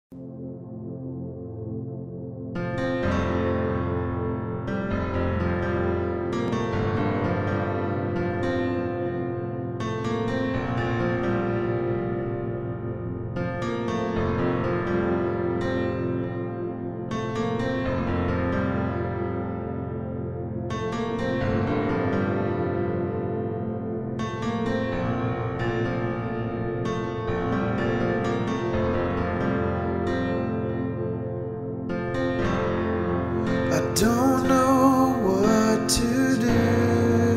I don't know what to do,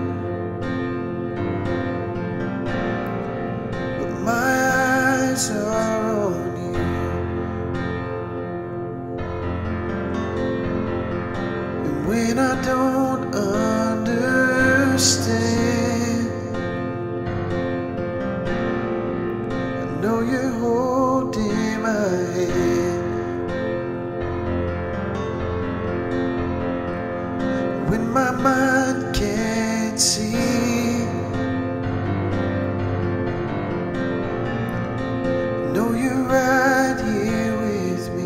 but my eyes are on you. And when I don't understand, I know you're holding my hand. When my mind can't see, I know you're right here with me.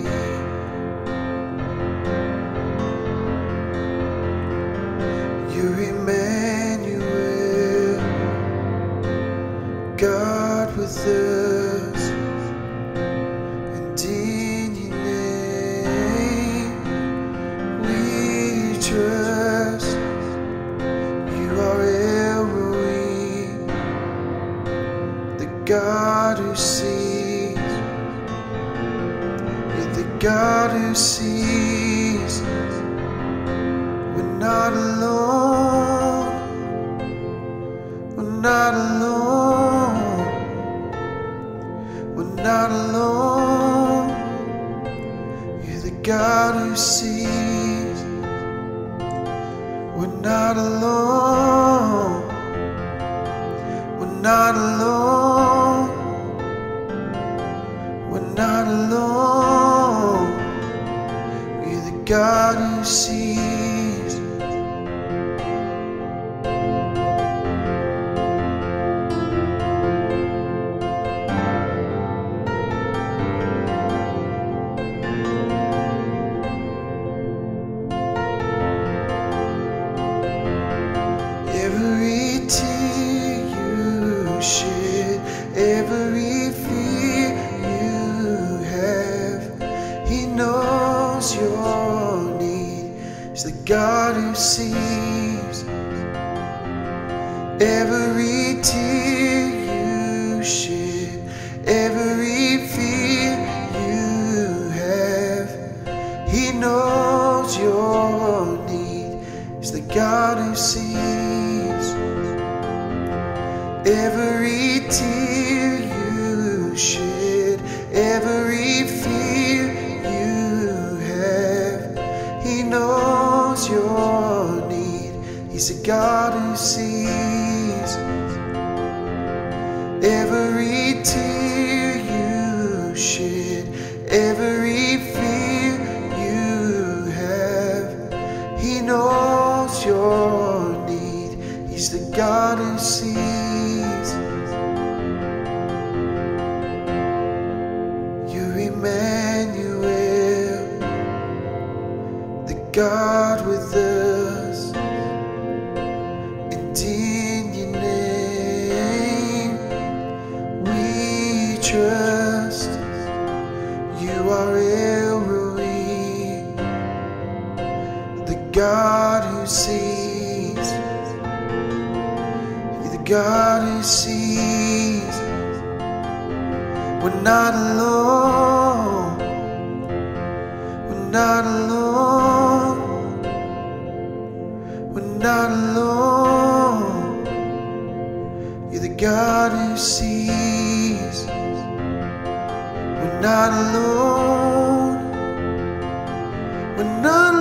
You're Emmanuel, God with us, and in your name we trust. You are Elroy, the God who sees. You're the God who sees. We're not alone. We're not alone. We're not alone. You're the God who sees. We're not alone. We're not alone. We're not alone. You're the God who sees. Every tear you shed, every fear you have, He knows your need. He's the God who sees. Every tear you shed, every fear you have, He knows your need. He's the God who sees. Every tear you shed, every fear you have, He knows your need. He's a God who sees. Every tear you shed, every fear you have, He knows your need. He's the God who sees. You're Emmanuel, the God with us, and in your name we trust. You are Elroy, the God who sees. You're the God who sees. We're not alone. We're not alone. We're not alone. You're the God who sees. We're not alone. We're not